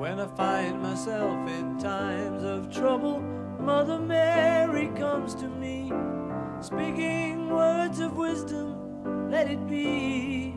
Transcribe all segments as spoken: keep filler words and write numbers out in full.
When I find myself in times of trouble, Mother Mary comes to me, speaking words of wisdom, let it be.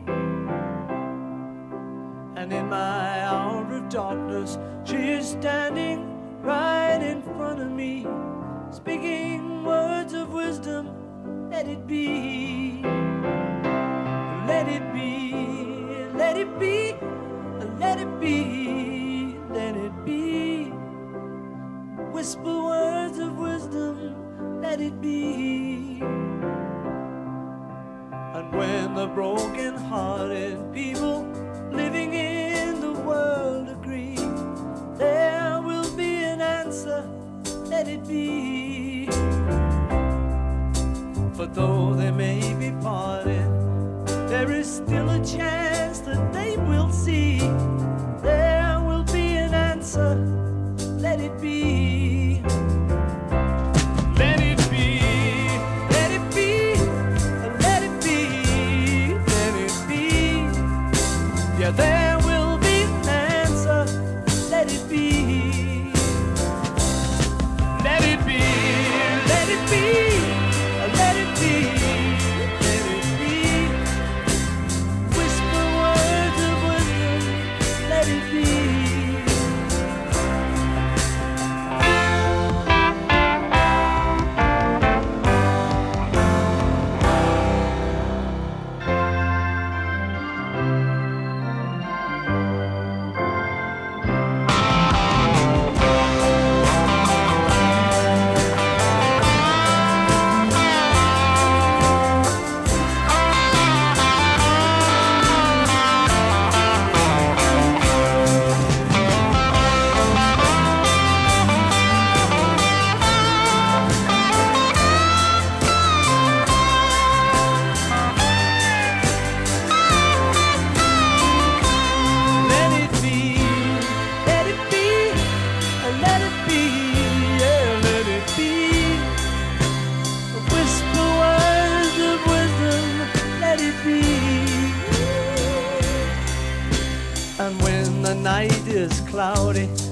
And in my hour of darkness, she is standing right in front of me, speaking words of wisdom, let it be. Let it be, let it be, let it be, let it be. Whisper words of wisdom, let it be. And when the broken-hearted people living in the world agree, there will be an answer, let it be. For though they may be parted, there is still a chance that they will see. There will be an answer, let it be. Let it be, let it be, let it be, let it be. Yeah, there will be an answer, let it be. Let it be, let it be, let it be, let it be. Whisper words of wisdom, let it be. And when the night is cloudy